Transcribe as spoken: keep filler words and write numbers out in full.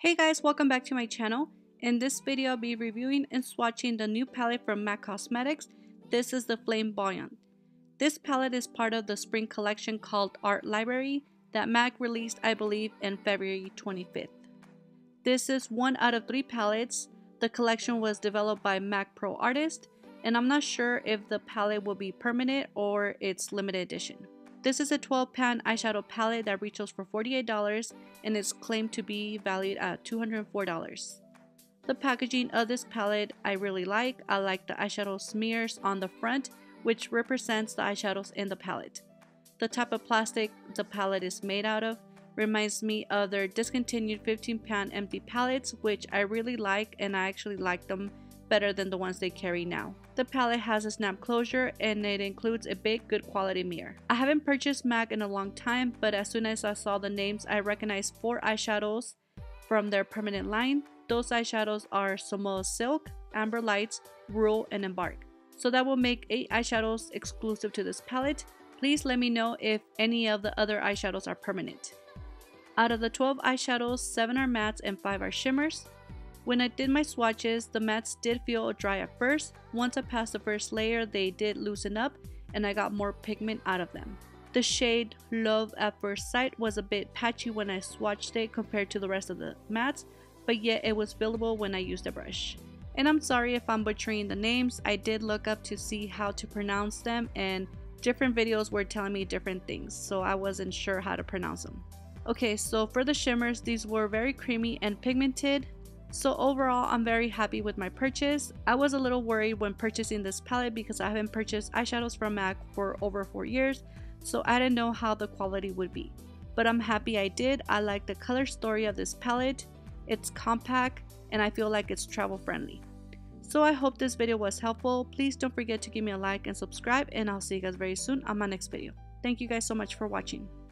Hey guys, welcome back to my channel. In this video, I'll be reviewing and swatching the new palette from MAC Cosmetics. This is the Flamboyant. This palette is part of the spring collection called Art Library that MAC released, I believe, in February twenty-fifth. This is one out of three palettes. The collection was developed by MAC Pro artists, and I'm not sure if the palette will be permanent or it's limited edition. This is a twelve pan eyeshadow palette that retails for forty-eight dollars and is claimed to be valued at two hundred four dollars. The packaging of this palette I really like. I like the eyeshadow smears on the front, which represents the eyeshadows in the palette. The type of plastic the palette is made out of reminds me of their discontinued fifteen pan empty palettes, which I really like, and I actually like them better than the ones they carry now. The palette has a snap closure and it includes a big good quality mirror. I haven't purchased MAC in a long time, but as soon as I saw the names, I recognized four eyeshadows from their permanent line. Those eyeshadows are Somo Silk, Amber Lights, Rule, and Embark. So that will make eight eyeshadows exclusive to this palette. Please let me know if any of the other eyeshadows are permanent. Out of the twelve eyeshadows, seven are mattes and five are shimmers. When I did my swatches, the mattes did feel dry at first. Once I passed the first layer, they did loosen up and I got more pigment out of them. The shade Love at First Sight was a bit patchy when I swatched it compared to the rest of the mattes, but yet it was fillable when I used a brush. And I'm sorry if I'm butchering the names. I did look up to see how to pronounce them, and different videos were telling me different things, so I wasn't sure how to pronounce them. Okay, so for the shimmers, these were very creamy and pigmented. So overall, I'm very happy with my purchase. I was a little worried when purchasing this palette because I haven't purchased eyeshadows from MAC for over four years, so I didn't know how the quality would be. But I'm happy I did. I like the color story of this palette. It's compact and I feel like it's travel friendly. So I hope this video was helpful. Please don't forget to give me a like and subscribe, and I'll see you guys very soon on my next video. Thank you guys so much for watching.